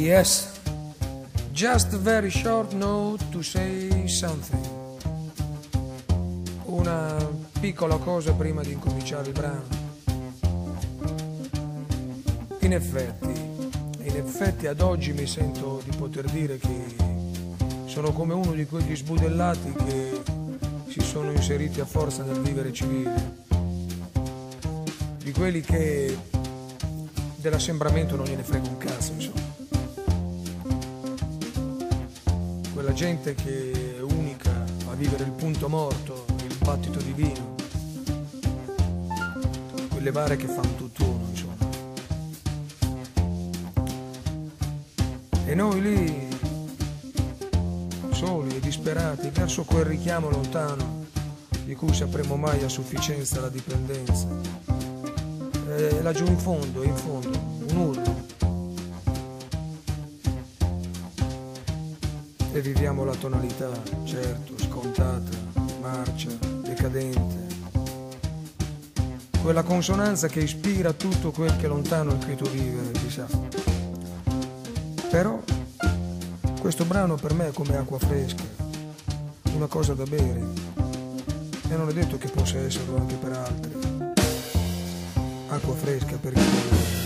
Yes, just a very short note to say something. Una piccola cosa prima di incominciare il brano. In effetti ad oggi mi sento di poter dire che sono come uno di quegli sbudellati che si sono inseriti a forza nel vivere civile, di quelli che dell'assembramento non gliene frega un cazzo, insomma. Quella gente che è unica a vivere il punto morto, il battito divino, quelle bare che fanno tutt'uno, insomma. E noi lì, soli e disperati, verso quel richiamo lontano di cui sapremo mai a sufficienza la dipendenza. E laggiù in fondo, un urlo. E viviamo la tonalità, certo, scontata, marcia, decadente. Quella consonanza che ispira tutto quel che lontano è quieto vivere, si sa. Però questo brano per me è come acqua fresca, una cosa da bere, e non è detto che possa esserlo anche per altri. Acqua fresca per chi vuole.